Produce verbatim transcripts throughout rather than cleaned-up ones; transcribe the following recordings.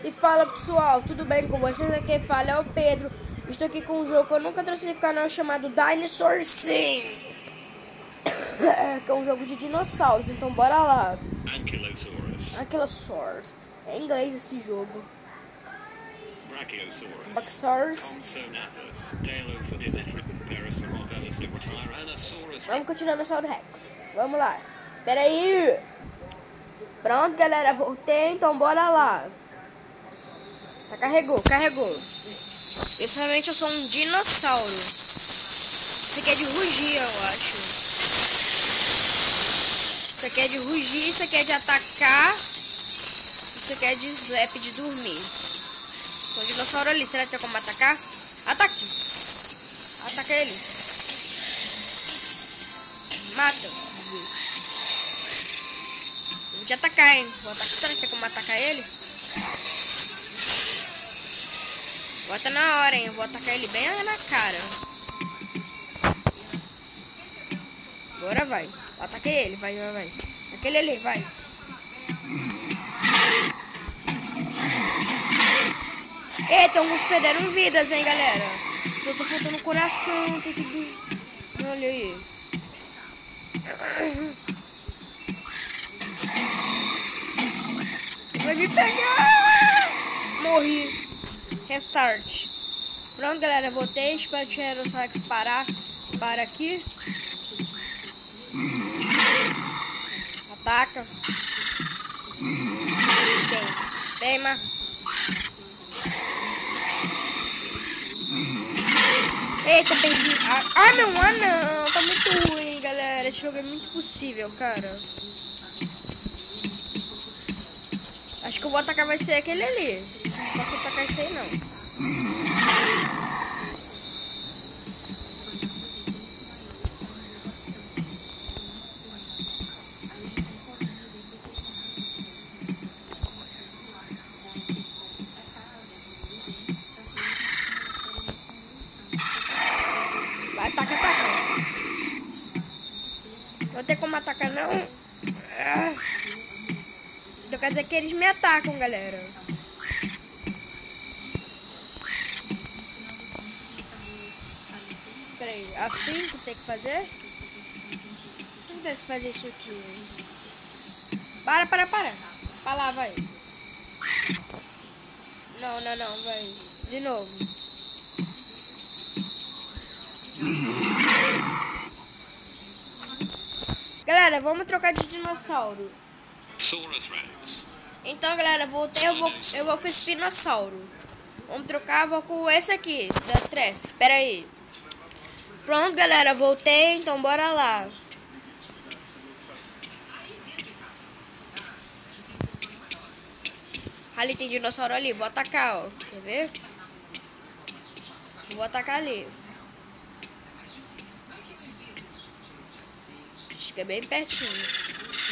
E fala pessoal, tudo bem com vocês? Aqui quem fala é o Pedro. Estou aqui com um jogo que eu nunca trouxe no canal chamado Dinosaur Sim. Que é um jogo de dinossauros, então bora lá. Ankylosaurus. Ankylosaurus. É em inglês esse jogo. Brachiosaurus. Brachiosaurus. Compsognathus. Daleophodimetric. Parasaurolosaurus. Tyrannosaurus. Vamos com o Tiranossauro Rex. Vamos lá. Pera aí. Pronto, galera. Voltei, então bora lá. Tá, carregou, carregou. Pessoalmente eu sou um dinossauro. Isso aqui é de rugir, eu acho. Isso aqui é de rugir, isso aqui é de atacar. Isso aqui é de slap, de dormir. Tem um dinossauro ali, será que tem como atacar? Ataque! Ataca ele. Mata. Vou te atacar, hein? Vou atacar. Será que tem como atacar ele? Bota na hora, hein? Eu vou atacar ele bem na cara. Agora vai. Ataquei ele, vai, vai, vai. Aquele ali, vai. Eita, alguns perderam vidas, hein, galera. Eu tô faltando coração, tem que... Olha aí. Vai me pegar! Morri. Restart. Pronto, galera, voltei. Espero que o Tiranossauro parar. Para aqui. Ataca. Tem. Teima. Eita, perdi. Ah, não, ah, não. Tá muito ruim, galera. Esse jogo é muito possível, cara. Acho que eu vou atacar vai ser aquele ali. Não posso atacar esse aí, não. Vai, ataca, ataca. Não tem como atacar, não. Ah. Então quer dizer que eles me atacam, galera. Peraí, assim que tem que fazer? Como deve fazer isso aqui? Para, para, para. Para lá, vai. Não, não, não, vai. De novo. Galera, vamos trocar de dinossauro. Saurus Rex. Então, galera, voltei, eu vou, eu vou com o espinossauro. Vamos trocar, vou com esse aqui, da Tress. Pera aí. Pronto, galera, voltei, então bora lá. Ali tem dinossauro ali, vou atacar, ó. Quer ver? Vou atacar ali. Fica bem pertinho.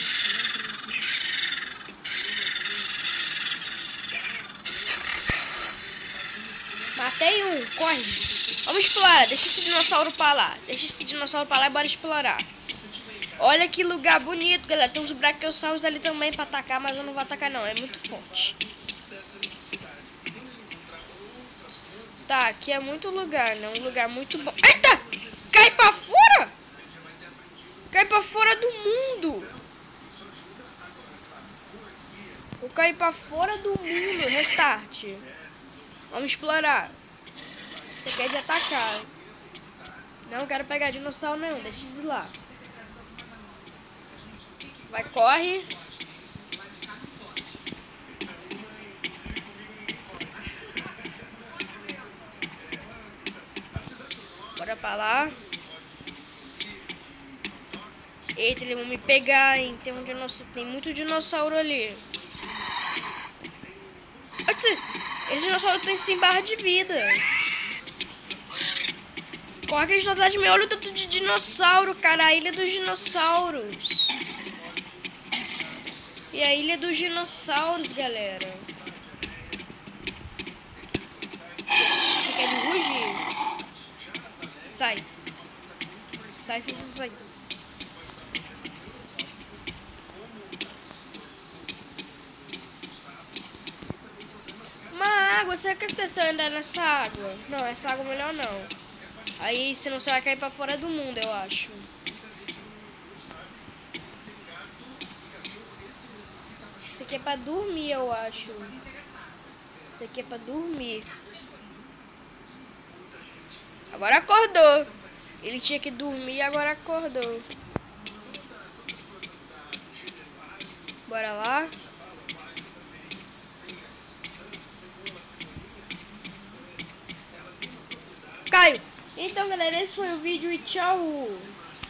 Matei um, corre. Vamos explorar, deixa esse dinossauro pra lá. Deixa esse dinossauro pra lá e bora explorar. Olha que lugar bonito, galera. Tem uns brachiosauros ali também pra atacar, mas eu não vou atacar não, é muito forte. Tá, aqui é muito lugar, né? Um lugar muito bom. Eita! Cai pra fora! Cai pra fora do mundo! Eu caí pra fora do mundo. Restart. Vamos explorar. Você quer de atacar? Não quero pegar dinossauro não, deixa isso lá. Vai, corre. Bora pra lá. Eita, eles vão me pegar, hein? Tem, um dinossauro, tem muito dinossauro ali. Esse dinossauro tem sem barra de vida. Corre que eles estão atrás de mim. Olha o tanto de dinossauro, cara. A ilha dos dinossauros. E a ilha dos dinossauros, galera. Você quer de rugir? Sai. Sai, sai, sai. água, você quer testar andar nessa água? Não, essa água melhor não. Aí senão você vai cair pra fora do mundo, eu acho. Isso aqui é pra dormir, eu acho. Isso aqui é pra dormir. Agora acordou. Ele tinha que dormir e agora acordou. Bora lá. Caio. Então, galera, esse foi o vídeo e tchau.